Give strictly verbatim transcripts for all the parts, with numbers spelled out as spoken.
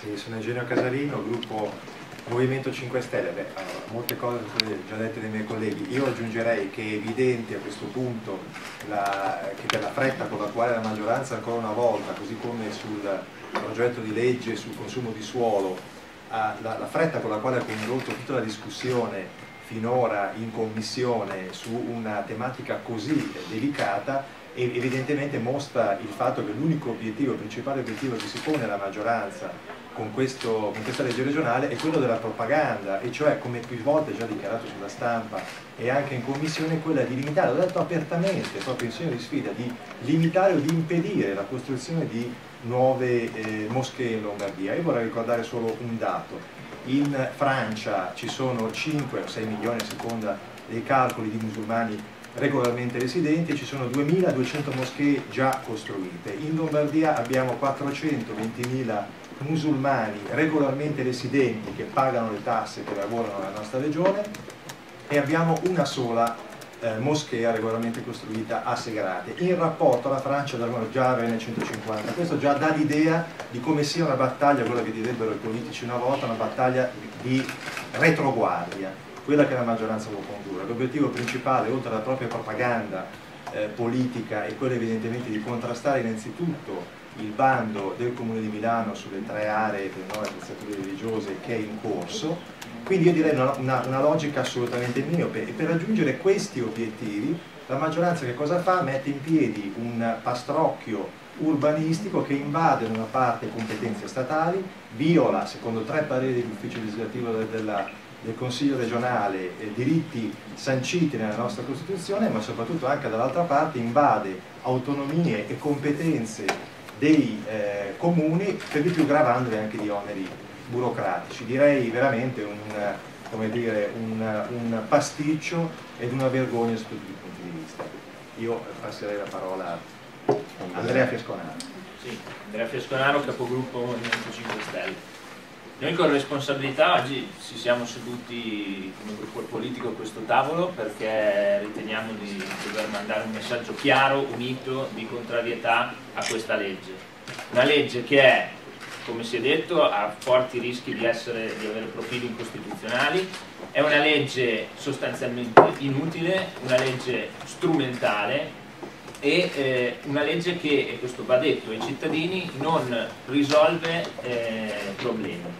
Sì, sono Eugenio Casalino, gruppo Movimento cinque Stelle. Beh, allora, molte cose sono già dette dai miei colleghi. Io aggiungerei che è evidente a questo punto la, che per la fretta con la quale la maggioranza ancora una volta, così come sul progetto di legge sul consumo di suolo, ha, la, la fretta con la quale ha condotto tutta la discussione finora in commissione su una tematica così delicata, evidentemente mostra il fatto che l'unico obiettivo, il principale obiettivo che si pone la maggioranza con, questo, con questa legge regionale è quello della propaganda, e cioè, come più volte già dichiarato sulla stampa e anche in commissione, quella di limitare, l'ho detto apertamente, proprio in segno di sfida, di limitare o di impedire la costruzione di nuove eh, moschee in Lombardia. Io vorrei ricordare solo un dato: in Francia ci sono cinque o sei milioni a seconda dei calcoli di musulmani regolarmente residenti e ci sono duemiladuecento moschee già costruite. In Lombardia abbiamo quattrocentoventimila musulmani regolarmente residenti che pagano le tasse, che lavorano nella nostra regione, e abbiamo una sola eh, moschea regolarmente costruita a Segrate. In rapporto alla Francia devono già averne centocinquanta. Questo già dà l'idea di come sia una battaglia, quella che direbbero i politici una volta, una battaglia di retroguardia, quella che la maggioranza vuole condurre. L'obiettivo principale, oltre alla propria propaganda eh, politica, è quello evidentemente di contrastare innanzitutto il bando del Comune di Milano sulle tre aree per nuove attrezzature religiose che è in corso. Quindi io direi una, una, una logica assolutamente miope, e per raggiungere questi obiettivi la maggioranza che cosa fa? Mette in piedi un pastrocchio urbanistico che invade da una parte competenze statali, viola, secondo tre pareri dell'ufficio legislativo della del Consiglio regionale, eh, diritti sanciti nella nostra Costituzione, ma soprattutto anche dall'altra parte invade autonomie e competenze dei eh, comuni, per di più gravandoli anche di oneri burocratici. Direi veramente un, come dire, un, un pasticcio ed una vergogna su tutti i punti di vista. Io passerei la parola a Andrea Fiasconaro. Sì, Andrea Fiasconaro, capogruppo Movimento cinque Stelle. Noi con responsabilità oggi ci siamo seduti come gruppo politico a questo tavolo perché riteniamo di dover mandare un messaggio chiaro, unito, di contrarietà a questa legge. Una legge che è, come si è detto, ha forti rischi di, essere, di avere profili incostituzionali, è una legge sostanzialmente inutile, una legge strumentale e eh, una legge che, e questo va detto ai cittadini, non risolve eh, problemi.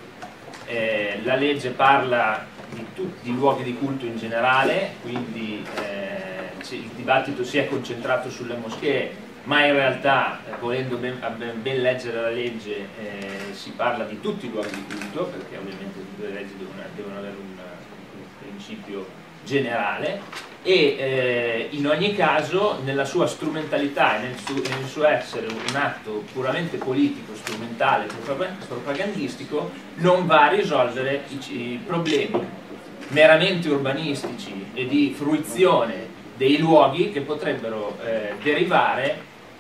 Eh, la legge parla di tutti i luoghi di culto in generale, quindi eh, il dibattito si è concentrato sulle moschee, ma in realtà, eh, volendo ben, ben leggere la legge, eh, si parla di tutti i luoghi di culto, perché ovviamente tutte le leggi devono, devono avere un, un principio generale, e eh, in ogni caso nella sua strumentalità e nel, su, nel suo essere un atto puramente politico, strumentale, propagandistico, non va a risolvere i, i problemi meramente urbanistici e di fruizione dei luoghi che potrebbero eh, derivare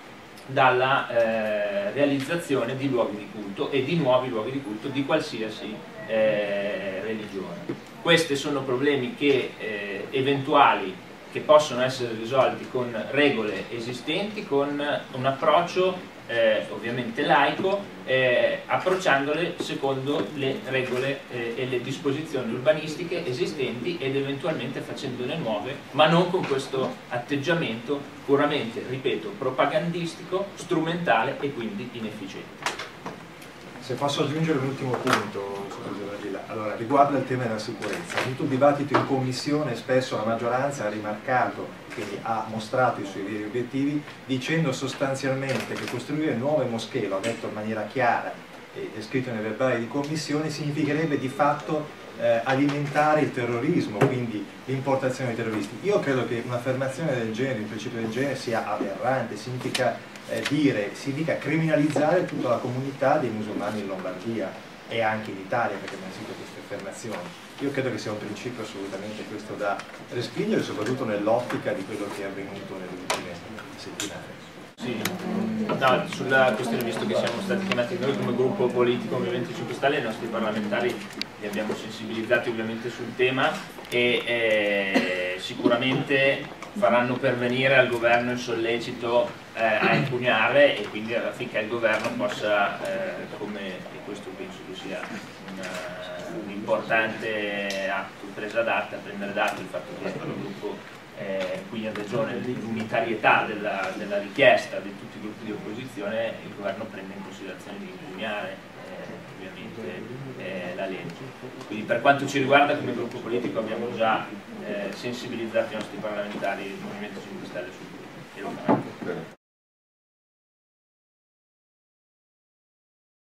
dalla eh, realizzazione di luoghi di culto e di nuovi luoghi di culto di qualsiasi eh, religione. Questi sono problemi che, eh, eventuali che possono essere risolti con regole esistenti, con un approccio eh, ovviamente laico, eh, approcciandole secondo le regole eh, e le disposizioni urbanistiche esistenti ed eventualmente facendone nuove, ma non con questo atteggiamento puramente, ripeto, propagandistico, strumentale e quindi inefficiente. Se posso aggiungere un ultimo punto, allora, riguardo al tema della sicurezza. In tutto il dibattito in commissione spesso la maggioranza ha rimarcato, quindi ha mostrato i suoi veri obiettivi, dicendo sostanzialmente che costruire nuove moschee, l'ho detto in maniera chiara e è scritto nei verbali di commissione, significherebbe di fatto eh, alimentare il terrorismo, quindi l'importazione di terroristi. Io credo che un'affermazione del genere, un principio del genere, sia aberrante, significa eh, dire, significa criminalizzare tutta la comunità dei musulmani in Lombardia e anche in Italia, perché abbiamo sentito queste affermazioni. Io credo che sia un principio assolutamente questo da respingere, soprattutto nell'ottica di quello che è avvenuto nelle ultime settimane. Sì, no, sulla questione, visto che siamo stati chiamati noi come gruppo politico Movimento cinque Stelle, i nostri parlamentari li abbiamo sensibilizzati ovviamente sul tema e eh, eh, sicuramente faranno pervenire al governo il sollecito eh, a impugnare, e quindi affinché il governo possa, eh, come, e questo penso che sia un importante atto, presa d'atto, prendere d'atto il fatto che il gruppo eh, qui in Regione, l'unitarietà della, della richiesta di tutti i gruppi di opposizione, il governo prende in considerazione di impugnare eh, ovviamente eh, la legge. Quindi per quanto ci riguarda come gruppo politico abbiamo già eh, sensibilizzato i nostri parlamentari del Movimento cinque Stelle sul punto.